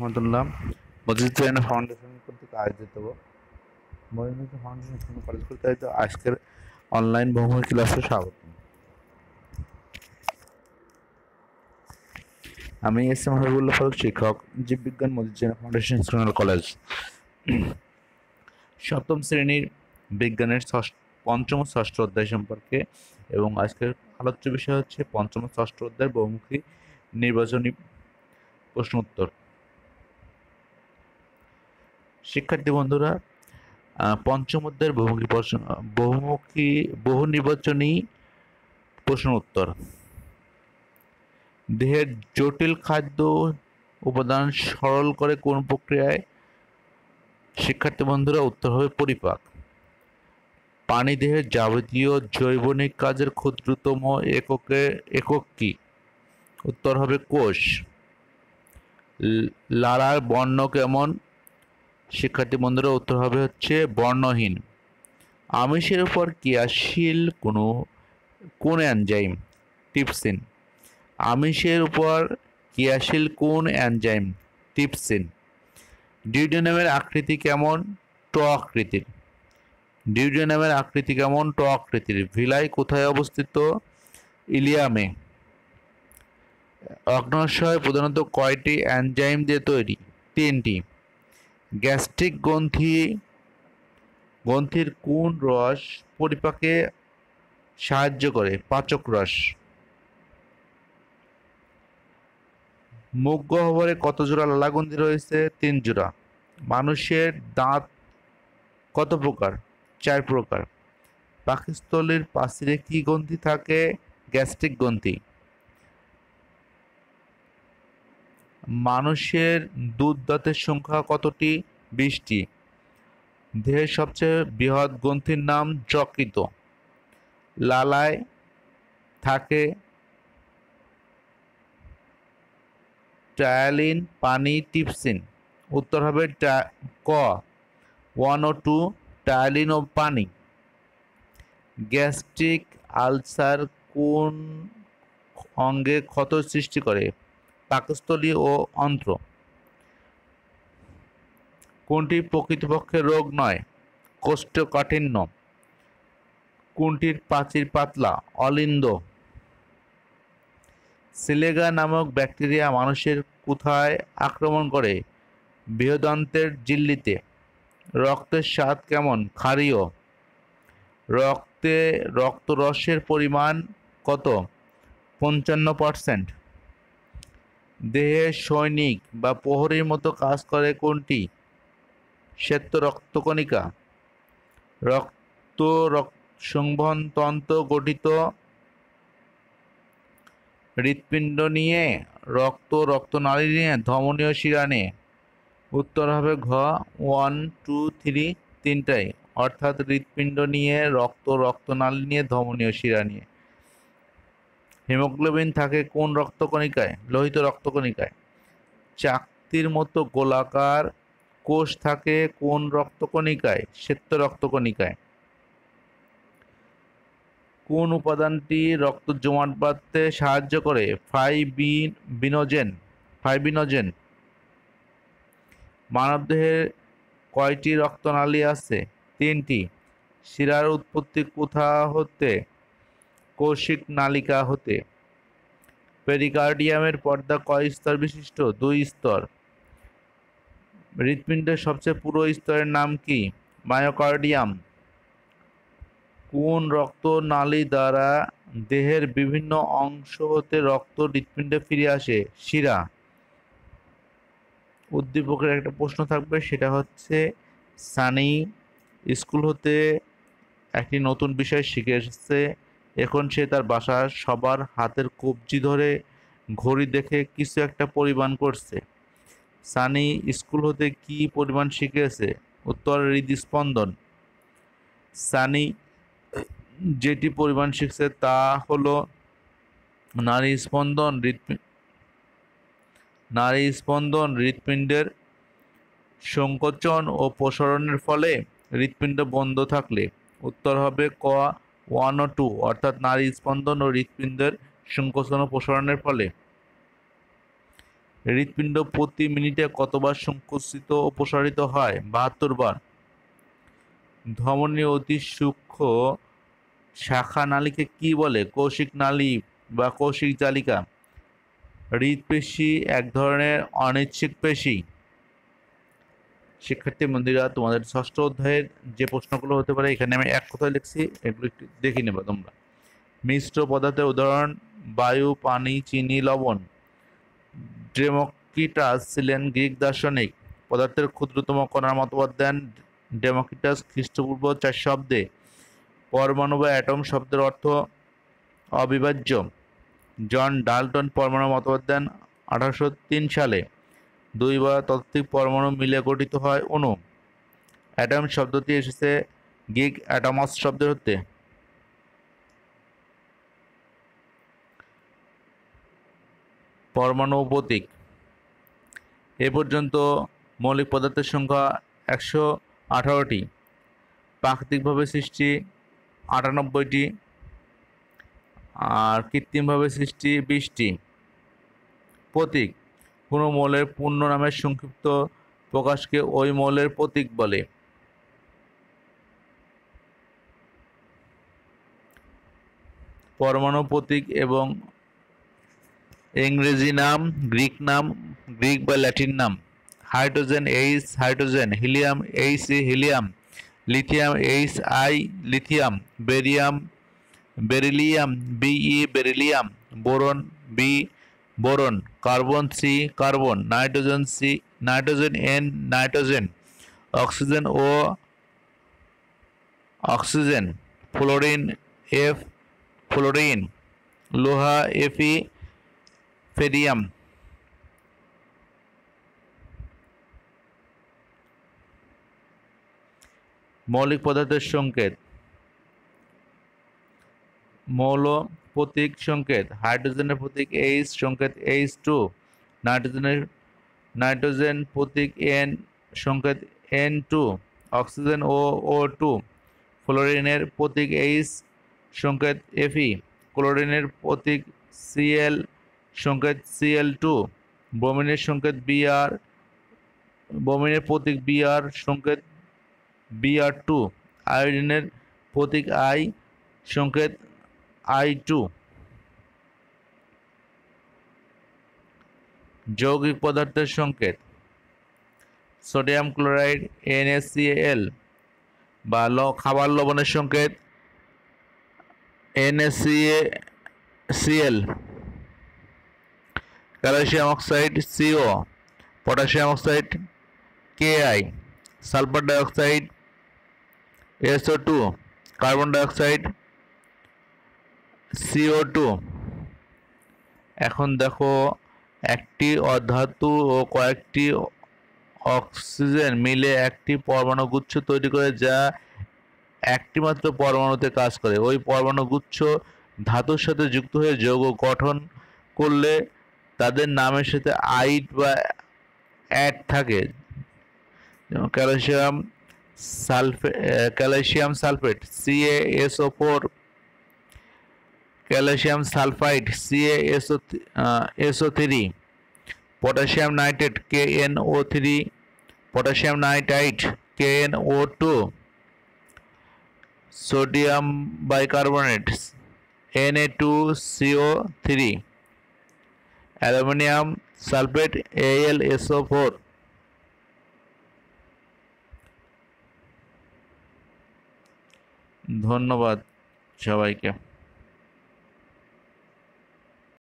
রহমতুল্লাহ। Majid foundation কর্তৃক আয়োজিত Majid foundation school college কর্তৃক আয়োজিত আজকের অনলাইন বহুমুখী ক্লাসে স্বাগত। আমি এস এম হাবিবুল্লাহ ফারুক, শিক্ষক, জীববিজ্ঞান, মজিদ ফাউন্ডেশন স্কুল কলেজ। সপ্তম শ্রেণীর বিজ্ঞানের পঞ্চম ও ষষ্ঠ অধ্যায় সম্পর্কে, এবং আজকের আলোচ্য বিষয় হচ্ছে পঞ্চম ও ষষ্ঠ অধ্যায় বহুমুখী নির্বাচনী প্রশ্ন উত্তর। শিক্ষার্থী বন্ধুরা, পঞ্চম অধ্যায়ের বহু নির্বাচনী প্রশ্ন উত্তর। দেহের জটিল খাদ্য উপাদান সরল করে কোন প্রক্রিয়ায়? শিক্ষার্থী বন্ধুরা, উত্তর হবে পরিপাক। পানি দেহের যাবতীয় জৈবনিক কাজের ক্ষুদ্রতম একক কি? উত্তর হবে কোষ। লালার বর্ণ কেমন? শিক্ষার্থী বন্ধুরা, উত্তর হবে হচ্ছে বর্ণহীন। আমিষের উপর ক্রিয়াশীল কোন এনজাইম? ট্রিপসিন। আমিষের উপর ক্রিয়াশীল কোন এনজাইম? ট্রিপসিন। ডিউডেনামের আকৃতি কেমন? ট আকৃতির। ডিউডেনামের আকৃতি কেমন? ট আকৃতির। ভিলাই কোথায় অবস্থিত? ইলিয়ামে। অগ্ন্যাশয় প্রধানত কয়টি এনজাইম দিয়ে তৈরি? 3টি। গ্যাস্ট্রিক গ্রন্থির কোন রস পরিপাকে সাহায্য করে? পাচক রস। মুখ গহ্বরে কত জোড়া লালাগ্রন্থি রয়েছে? 3 জোড়া। মানুষের দাঁত কত প্রকার? 4 প্রকার। পাকস্থলীর প্রাচীরে কি গ্রন্থি থাকে? গ্যাস্ট্রিক গ্রন্থি। মানুষের দুধ দাঁতের সংখ্যা কতটি? 20টি। দেহের সবচেয়ে বৃহৎ গ্রন্থির নাম যকৃত। লালায় থাকে ট্রায়ালিন, পানি, ট্রিপসিন। উত্তর হবে ক 1 ও 2, ট্রায়ালিন ও পানি। গ্যাস্ট্রিক আলসার কোন অঙ্গে ক্ষত সৃষ্টি করে? পাকস্থলী ও অন্ত্র। কোনটি প্রকৃতপক্ষে রোগ নয়? কোষ্ঠকাঠিন্য। কোনটির প্রাচীর পাতলা? অলিন্দ। সিলেগা নামক ব্যাকটেরিয়া মানুষের কোথায় আক্রমণ করে? বৃহদান্ত্রের ঝিল্লিতে। রক্তের স্বাদ কেমন? ক্ষারীয়। রক্তরসের পরিমাণ কত? 55%। দেহে সৈনিক বা প্রহরীর মতো কাজ করে কোনটি? শ্বেত রক্তকণিকা। রক্ত সংবহন তন্ত্র গঠিত হৃৎপিণ্ড নিয়ে, রক্তনালী নিয়ে, ধমনীয় শিরা নিয়ে। উত্তর হবে ঘ 1, 2, 3 তিনটাই, অর্থাৎ হৃৎপিণ্ড নিয়ে, রক্তনালী নিয়ে, ধমনীয় শিরা নিয়ে। হিমোগ্লোবিন থাকে কোন রক্তকণিকায়? লোহিত রক্তকণিকায়। চাকতির মতো গোলাকার কোষ থাকে কোন রক্তকণিকায়? শ্বেত রক্তকণিকায়। কোন উপাদানটি রক্ত জমাট বাঁধতে সাহায্য করে? ফাইব্রিনোজেন। মানবদেহে কয়টি রক্তনালী আছে? 3টি। শিরার উৎপত্তি কোথা হতে? কৌশিক নালিকা হতে। পেরিকার্ডিয়ামের পর্দা কয় স্তর বিশিষ্ট? 2 স্তর। হৃৎপিণ্ডের সবচেয়ে পুরু স্তরের নাম কি? মায়োকার্ডিয়াম। কোন রক্তনালী দ্বারা দেহের বিভিন্ন অংশ হতে রক্ত হৃৎপিণ্ডে ফিরে আসে? শিরা। উদ্দীপকের একটা প্রশ্ন থাকবে, সেটা হচ্ছে সানি স্কুল হতে একটি নতুন বিষয় শিখে এসেছে। এখন সে তার বাসার সবার হাতের কবজি ধরে ঘড়ি দেখে কিছু একটা পরিমাণ করছে। সানি স্কুল হতে কি পরিমাণ শিখেছে? উত্তর হৃদস্পন্দন। সানি যেটি পরিমাণ শিখছে তা হলো নারী স্পন্দন। হৃৎপিণ্ডের সংকোচন ও প্রসারণের ফলে হৃৎপিণ্ড বন্ধ থাকলে। উত্তর হবে ক 1 ও 2, অর্থাৎ নারী স্পন্দন ও হৃৎপিণ্ডের সংকোচন ও প্রসারণের ফলে। হৃৎপিণ্ড প্রতি মিনিটে কতবার সংকুচিত ও প্রসারিত হয়? 72 বার। ধমনী অতি সূক্ষ্ম শাখা নালীকে কি বলে? কৌশিক নালী বা কৌশিক জালিকা। হৃৎপেশি এক ধরনের অনিচ্ছিক পেশি। শিক্ষার্থী বন্ধুরা, তোমাদের ষষ্ঠ অধ্যায়ের যে প্রশ্নগুলো হতে পারে এখানে আমি এক কথায় লিখছি, এগুলো একটু দেখে নেবে তোমরা। মিশ্র পদার্থের উদাহরণ: বায়ু, পানি, চিনি, লবণ। ডেমোক্রিটাস ছিলেন গ্রিক দার্শনিক। পদার্থের ক্ষুদ্রতম কণার মতবাদ দেন ডেমোক্রিটাস খ্রিস্টপূর্ব 400 অব্দে। পরমাণু বা অ্যাটম শব্দের অর্থ অবিভাজ্য। জন ডাল্টন পরমাণু মতবাদ দেন 1803 সালে। দুই বা ততোধিক পরমাণু মিলে গঠিত হয় অণু। অ্যাটম শব্দটি এসেছে গ্রিক অ্যাটমস শব্দের হতে। পরমাণু প্রতীক। এ পর্যন্ত মৌলিক পদার্থের সংখ্যা 118টি, প্রাকৃতিকভাবে সৃষ্টি 98টি, আর কৃত্রিমভাবে সৃষ্টি 20টি। প্রতীক: কোনো মৌলের পূর্ণ নামের সংক্ষিপ্ত প্রকাশকে ওই মৌলের প্রতীক বলে। পরমাণু প্রতীক এবং ইংরেজি নাম, গ্রিক নাম, গ্রিক বা ল্যাটিন নাম: hydrogen H hydrogen, helium H helium, lithium H I lithium, barium beryllium B E beryllium, boron B boron, carbon C carbon, nitrogen C nitrogen N nitrogen, oxygen O oxygen, fluorine F fluorine, লোহা F E ফেরিয়াম। মৌলিক পদার্থের সংকেত: মৌল প্রতীক সংকেত: হাইড্রোজেনের প্রতীক H, সংকেত H2, nitrogen প্রতীক N, সংকেত N2, oxygen O O2, ফ্লোরিনের প্রতীক H, সংকেত Fe, ক্লোরিনের প্রতীক Cl, সংকেত Cl2, ব্রোমিনের সংকেত Br, ব্রোমিনের প্রতীক Br, সংকেত Br2, আয়োডিনের প্রতীক I, সংকেত I2। যৌগিক পদার্থের সংকেত: সোডিয়াম ক্লোরাইড NaCl বা খাবার লবণের সংকেত NaCl, calcium oxide CO, potassium oxide Ki, sulphur dioxide SO2, carbon dioxide CO2। এখন দেখো, একটি অধাতু ও কয়েকটি অক্সিজেন মিলে একটি পরমাণু গুচ্ছ তৈরি করে, যা একটি মাত্র পরমাণুতে কাজ করে। ওই পরমাণু গুচ্ছ ধাতুর সাথে যুক্ত হয়ে যৌগ গঠন করলে তাদের নামের সাথে আইড বা অ্যাড থাকে। যেমন calcium sulphate CaSO4, calcium sulphide CaSO3, potassium nitrate KNO3, potassium nitrite KNO2, sodium bicarbonate Na2CO3, aluminium sulphate AlSO4। ধন্যবাদ সবাইকে।